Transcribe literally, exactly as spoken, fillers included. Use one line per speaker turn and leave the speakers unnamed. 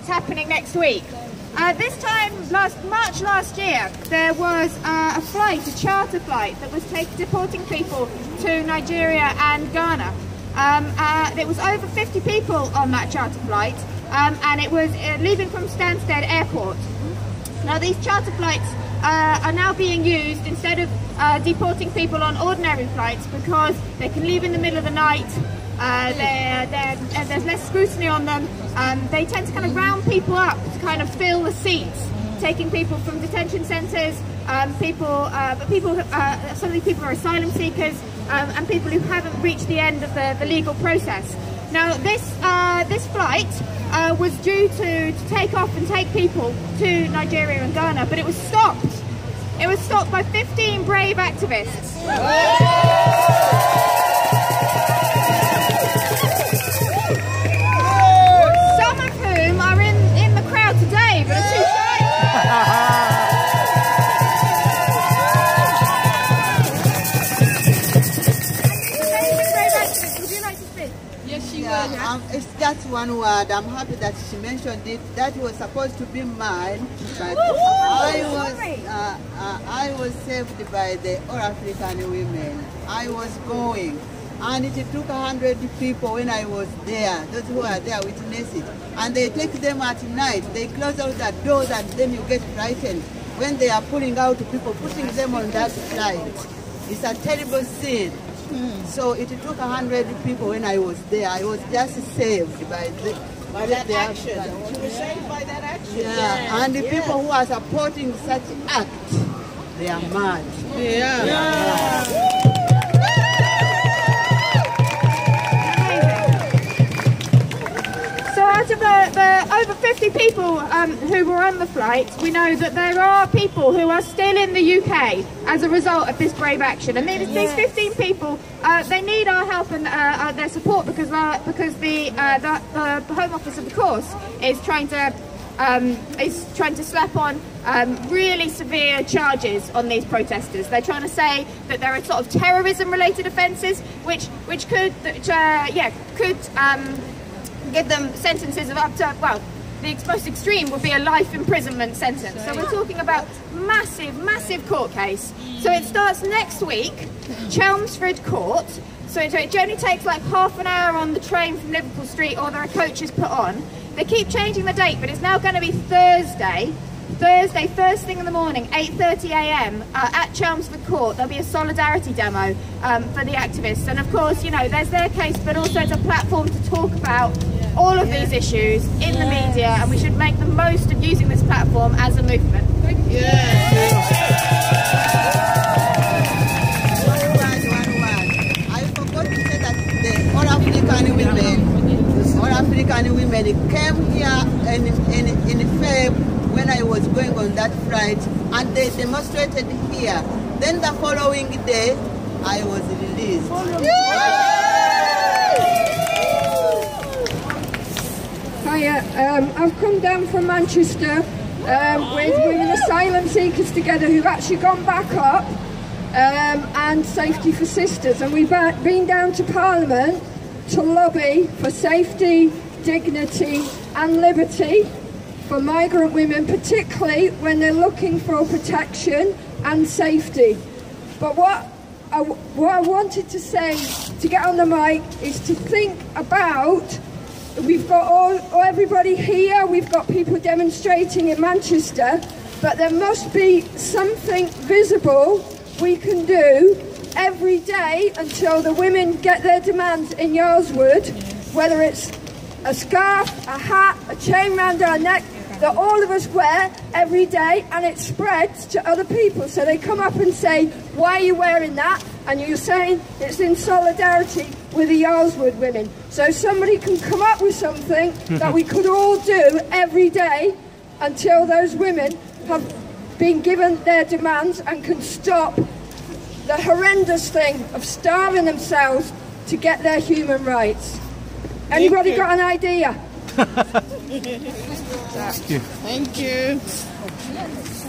that's happening next week. Uh, this time, last March last year, there was uh, a flight, a charter flight, that was take, deporting people to Nigeria and Ghana. Um, uh, there was over fifty people on that charter flight, um, and it was uh, leaving from Stansted Airport. Now, these charter flights uh, are now being used instead of uh, deporting people on ordinary flights, because they can leave in the middle of the night. Uh, they're, they're, uh, there's less scrutiny on them. Um, they tend to kind of round people up to kind of fill the seats, taking people from detention centres, um, people, uh, but people, uh, some of these people are asylum seekers, um, and people who haven't reached the end of the, the legal process. Now, this uh, this flight uh, was due to, to take off and take people to Nigeria and Ghana, but it was stopped. It was stopped by fifteen brave activists.
Um, it's just one word. I'm happy that she mentioned it. That was supposed to be mine, but I was uh, uh, I was saved by the All African women. I was going, and it took a hundred people when I was there. Those who are there witness it, and they take them at night. They close out the doors, and then you get frightened when they are pulling out people, putting them on that flight. It's a terrible scene. Mm. So it took a hundred people when I was there. I was just saved by, the,
by that action. She was saved by that action.
Yeah, yeah. And the yeah. people who are supporting such act, they are mad.
Yeah. yeah.
yeah.
So out of the, the over fifty people um, who were on the flight, we know that there are people who are still in the U K as a result of this brave action. And these, these fifteen people, uh, they need our help and uh, their support, because uh, because the, uh, the the Home Office, of course, is trying to um, is trying to slap on um, really severe charges on these protesters. They're trying to say that there are sort of terrorism-related offences, which which could which, uh, yeah could. Um, give them sentences of up to, well, the most extreme would be a life imprisonment sentence. So we're talking about massive, massive court case. So it starts next week, Chelmsford Court. So it, it only takes like half an hour on the train from Liverpool Street, or there are coaches put on. They keep changing the date, but it's now going to be Thursday. Thursday, first thing in the morning, eight thirty a m uh, at Chelmsford Court. There'll be a solidarity demo um, for the activists. And of course, you know, there's their case, but also it's a platform to talk about all of these issues in the media, and we should make the most of using this platform as a movement. Thank you.
Yes. One word, one word. I forgot to say that the All African women, All African women came here in, in, in February when I was going on that flight, and they demonstrated here. Then the following day, I was released.
Hiya, um, I've come down from Manchester um, with women asylum seekers together who've actually gone back up, um, and Safety for Sisters, and we've been down to Parliament to lobby for safety, dignity and liberty for migrant women, particularly when they're looking for protection and safety. But what I, what I wanted to say, to get on the mic, is to think about, we've got all, everybody here, we've got people demonstrating in Manchester, but there must be something visible we can do every day until the women get their demands in Yarlswood, whether it's a scarf, a hat, a chain round our neck, that all of us wear every day, and it spreads to other people. So they come up and say, why are you wearing that? And you're saying it's in solidarity with the Yarlswood women. So somebody can come up with something that we could all do every day until those women have been given their demands and can stop the horrendous thing of starving themselves to get their human rights. Anybody got an idea?
Thank you. Thank you.